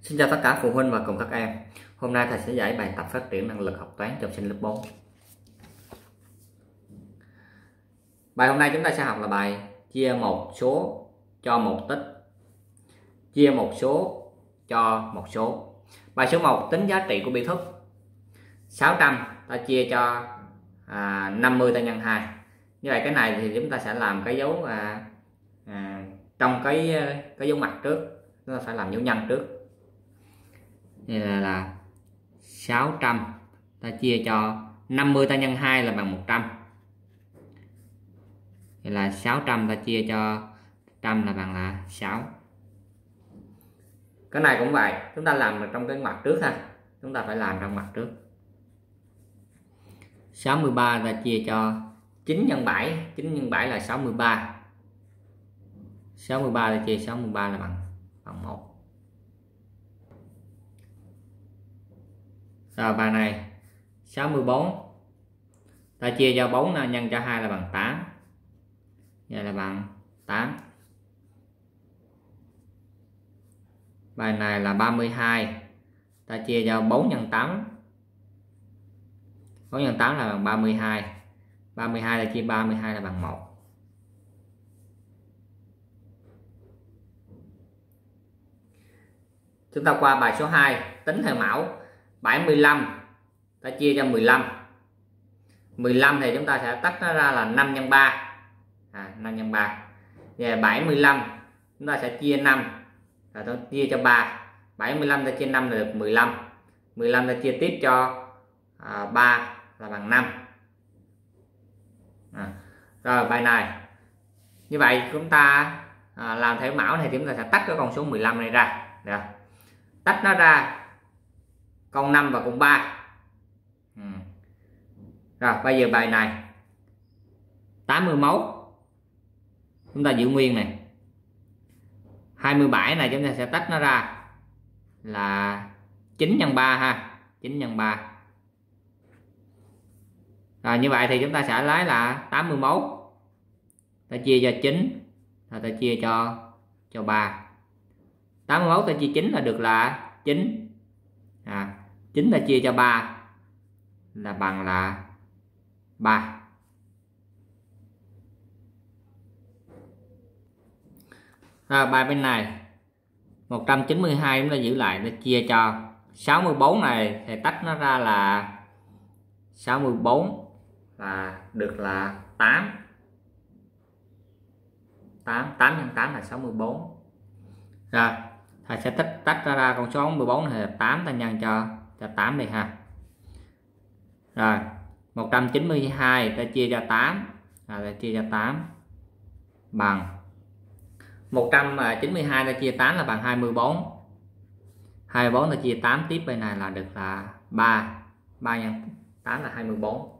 Xin chào tất cả phụ huynh và cùng các em. Hôm nay thầy sẽ giải bài tập phát triển năng lực học toán cho học sinh lớp 4. Bài hôm nay chúng ta sẽ học là bài chia một số cho một tích. Chia một số cho một số. Bài số 1 tính giá trị của biểu thức. 600 ta chia cho 50 ta nhân 2. Như vậy cái này thì chúng ta sẽ làm cái dấu trong cái dấu ngoặc trước. Chúng ta phải làm dấu nhân trước. Đây là 600 ta chia cho 50 ta nhân 2 là bằng 100. Đây là 600 ta chia cho 100 là bằng là 6. Cái này cũng vậy, chúng ta làm trong cái ngoặc trước ha. Chúng ta phải làm trong ngoặc trước. 63 ta chia cho 9 nhân 7, 9 nhân 7 là 63. 63 ta chia 63 là bằng 1. Rồi bài này 64 ta chia cho 4 nhân cho 2 là bằng 8. Vậy là bằng 8. Bài này là 32 ta chia cho 4 nhân 8. 4 nhân 8 là bằng 32. 32 ta chia 32 là bằng 1. Chúng ta qua bài số 2 tính theo mẫu. 75 ta chia cho 15. 15 thì chúng ta sẽ tách nó ra là 5 nhân 3. 5 nhân 3. Và 75 chúng ta sẽ chia 5 rồi tôi chia cho 3. 75 ta chia 5 là được 15. 15 ta chia tiếp cho 3 là bằng 5. Rồi bài này như vậy chúng ta làm theo mẫu này thì chúng ta sẽ tách cái con số 15 này ra. Được. Tách nó ra con 5 và con 3. Rồi bây giờ bài này 81 chúng ta giữ nguyên này. 27 này chúng ta sẽ tách nó ra là 9 nhân 3 ha. 9 nhân 3. Rồi như vậy thì chúng ta sẽ lấy là 81 ta chia cho 9 rồi ta chia cho 3. 81 ta chia 9 là được là 9. 9 ta chia cho 3 là bằng là 3. Rồi bài bên này 192 chúng ta giữ lại để chia cho 64 này thì tách nó ra là 64 là được là 8. 8 nhân 8 là 64. Rồi thầy sẽ tách ra con số 14 này là 8 ta nhân cho 8 đi ha. Rồi 192 ta chia cho 8 ta chia cho 8 bằng 192 ta chia 8 là bằng 24. 24 ta chia 8 tiếp bên này là được là 3. 3 nhân 8 là 24.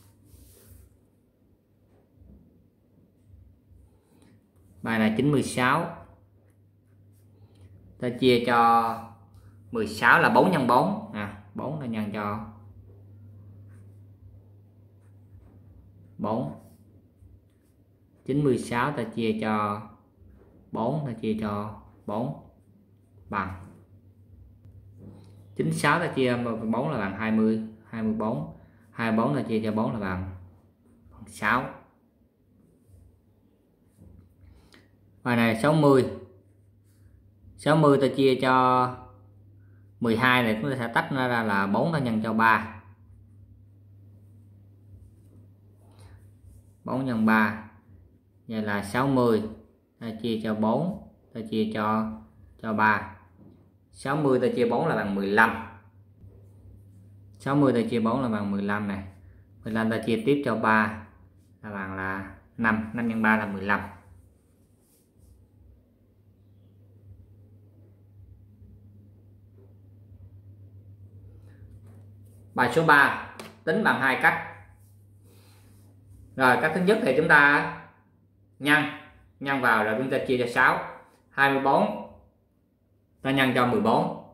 Bài này 96 ta chia cho 16 là 4 nhân 4. 4 ta nhân cho 4. 96 ta chia cho 4 ta chia cho 4 bằng 96 ta chia 4 là bằng 20. 24. 24 ta chia cho 4 là bằng 6. Bài này 60. 60 ta chia cho 12 này chúng ta sẽ tách nó ra là 4 ta nhân cho 3. 4 nhân 3 vậy là 60 ta chia cho 4 ta chia cho 3. 60 ta chia 4 là bằng 15. 60 ta chia 4 là bằng 15 này. 15 ta chia tiếp cho 3 là bằng là 5. 5 nhân 3 là 15. Bài số 3 tính bằng hai cách. Rồi cách thứ nhất thì chúng ta nhân vào rồi chúng ta chia cho 6. 24 ta nhân cho 14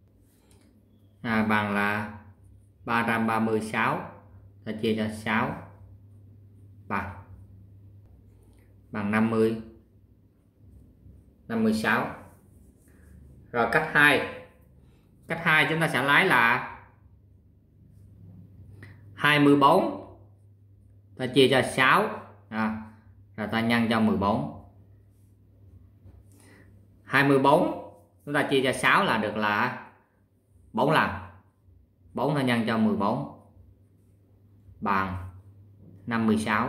bằng là 336 ta chia cho 6 bằng 56. Rồi cách 2 Cách 2 chúng ta sẽ lấy là 24 ta chia cho 6 rồi ta nhân cho 14. 24 chúng ta chia cho 6 là được là 4 lần. 4 ta nhân cho 14 bằng 56.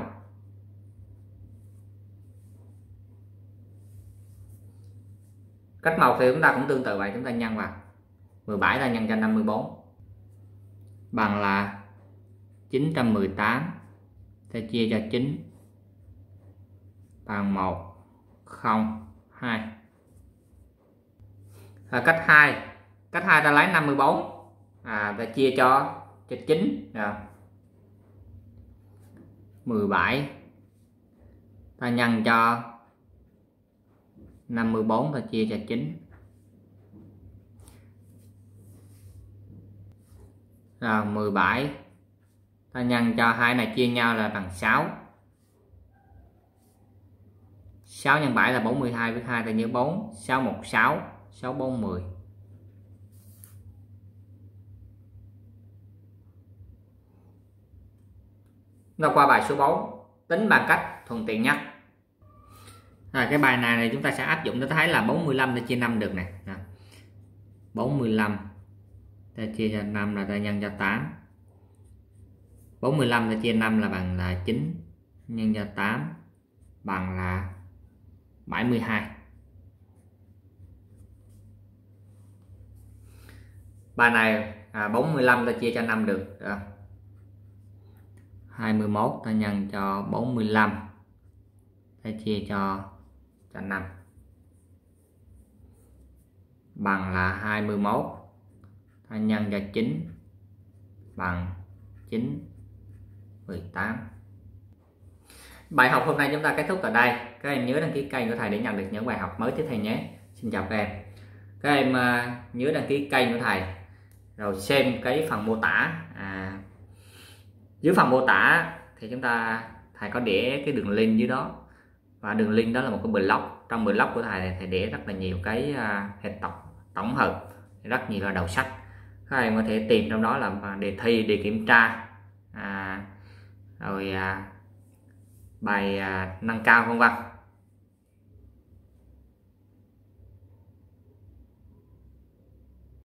Cách 1 thì chúng ta cũng tương tự vậy, chúng ta nhân vào 17 ta nhân cho 54 bằng là 918 ta chia cho 9 bằng 102. Cách 2 ta lấy 54 ta chia cho 9 17 ta nhân cho 54 ta chia cho 9 rồi 17 ta nhân cho hai này chia nhau là bằng 6. 6 nhân 7 là 42, với 2 ta nhớ 4, 6 1 6, 6 4 10. Nó qua bài số 4, tính bằng cách thuận tiện nhất. Cái bài này chúng ta sẽ áp dụng, nó thấy là 45 ta chia 5 được nè. 45 ta chia cho 5 là ta nhân cho 8. 45 ta chia 5 là bằng là 9 nhân cho 8 bằng là 72. Bài này 45 ta chia cho 5 được 21 ta nhân cho 45 ta chia cho 5 bằng là 21 ta nhân cho 9 bằng 9 18. Bài học hôm nay chúng ta kết thúc tại đây. Các em nhớ đăng ký kênh của thầy để nhận được những bài học mới tiếp theo nhé. Xin chào các em. Các em nhớ đăng ký kênh của thầy rồi xem cái phần mô tả. Dưới phần mô tả thì thầy có để cái đường link dưới đó, và đường link đó là một cái blog. Trong blog của thầy để rất là nhiều cái hệ tổng hợp, rất nhiều là đầu sách. Các em có thể tìm trong đó là đề thi, đề kiểm tra, rồi bài nâng cao vân vân.